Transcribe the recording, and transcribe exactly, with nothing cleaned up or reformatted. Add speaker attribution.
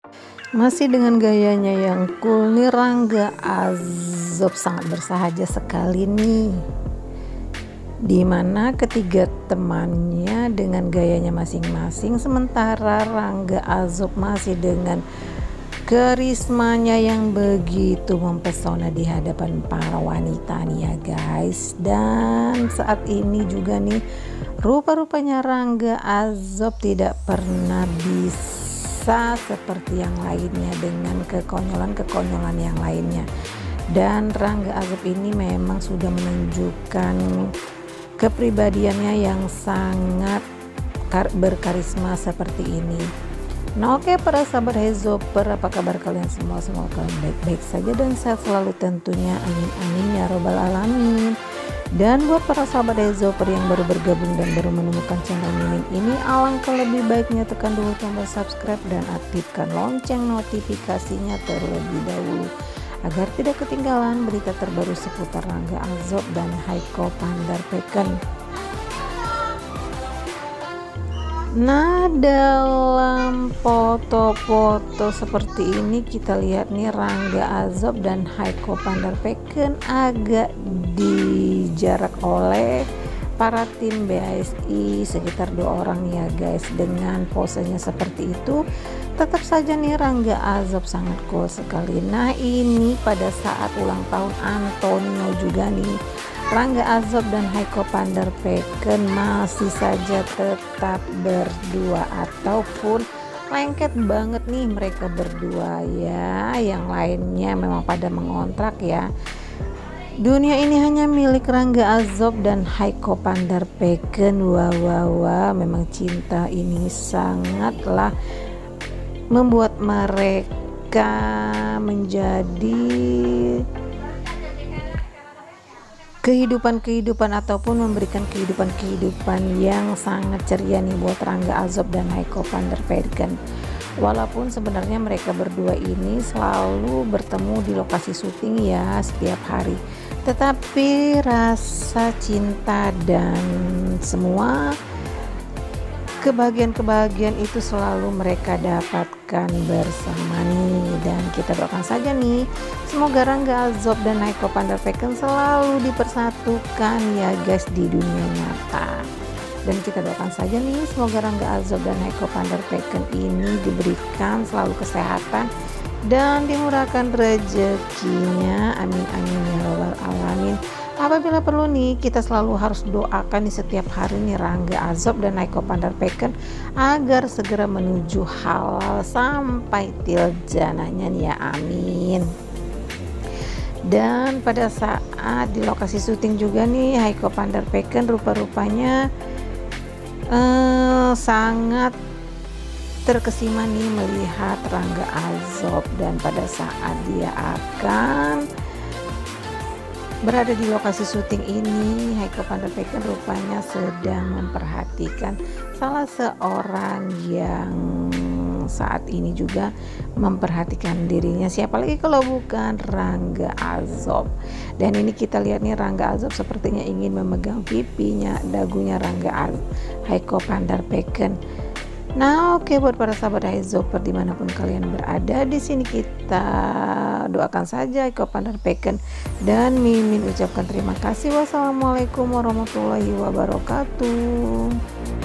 Speaker 1: Masih dengan gayanya yang cool nih, Rangga Azob sangat bersahaja sekali nih. Dimana ketiga temannya dengan gayanya masing-masing, sementara Rangga Azob masih dengan karismanya yang begitu mempesona di hadapan para wanita nih ya guys. Dan saat ini juga nih rupa-rupanya Rangga Azob tidak pernah bisa seperti yang lainnya dengan kekonyolan-kekonyolan yang lainnya. Dan Rangga Azob ini memang sudah menunjukkan kepribadiannya yang sangat berkarisma seperti ini. Nah oke, para sahabat Hezoper, apa kabar kalian semua? Semoga kalian baik-baik saja dan sehat selalu tentunya, amin amin ya robbal alamin. Dan buat para sahabat Hezoper yang baru bergabung dan baru menemukan channel Mimin ini, alangkah lebih baiknya tekan dulu tombol subscribe dan aktifkan lonceng notifikasinya terlebih dahulu agar tidak ketinggalan berita terbaru seputar Rangga Azob dan Haiko Pandarpeken. Nah, dalam foto-foto seperti ini kita lihat nih Rangga Azob dan Haiko Pandarpeken agak dijarak oleh para tim B A S I sekitar dua orang ya guys. Dengan posenya seperti itu, tetap saja nih Rangga Azob sangat cool sekali. Nah ini pada saat ulang tahun Antonio juga nih, Rangga Azob dan Haiko Pandarpeken masih saja tetap berdua ataupun lengket banget nih mereka berdua ya. Yang lainnya memang pada mengontrak ya. Dunia ini hanya milik Rangga Azob dan Haiko Pandarpeken. Wah wah wah, memang cinta ini sangatlah membuat mereka menjadi kehidupan-kehidupan ataupun memberikan kehidupan-kehidupan yang sangat ceria nih buat Rangga Azob dan Haiko Pandarpeken. Walaupun sebenarnya mereka berdua ini selalu bertemu di lokasi syuting ya setiap hari, tetapi rasa cinta dan semua kebahagiaan-kebahagiaan itu selalu mereka dapatkan bersama nih. Dan kita doakan saja nih semoga Rangga Azob dan Haiko Pandarpeken selalu dipersatukan ya guys di dunia nyata. Dan kita doakan saja nih semoga Rangga Azob dan Haiko Pandarpeken ini diberikan selalu kesehatan dan dimurahkan rezekinya, amin amin ya robbal alamin. Apabila perlu nih kita selalu harus doakan di setiap hari nih Rangga Azob dan Haiko Pandarpeken agar segera menuju halal sampai til janahnya nih ya, amin. Dan pada saat di lokasi syuting juga nih Haiko Pandarpeken rupa-rupanya eh, sangat terkesima nih melihat Rangga Azob. Dan pada saat dia akan berada di lokasi syuting ini, Haiko Pandarpeken rupanya sedang memperhatikan salah seorang yang saat ini juga memperhatikan dirinya. Siapa lagi kalau bukan Rangga Azob. Dan ini kita lihat nih Rangga Azob sepertinya ingin memegang pipinya, dagunya Rangga Haiko Pandarpeken. Nah oke, buat para sahabat Hezoper dimanapun kalian berada, di sini kita doakan saja Haiko Pandarpeken dan Mimin ucapkan terima kasih. Wassalamualaikum warahmatullahi wabarakatuh.